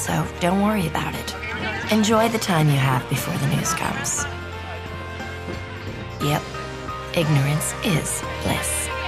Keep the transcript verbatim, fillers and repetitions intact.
so don't worry about it. Enjoy the time you have before the news comes. Yep, ignorance is bliss.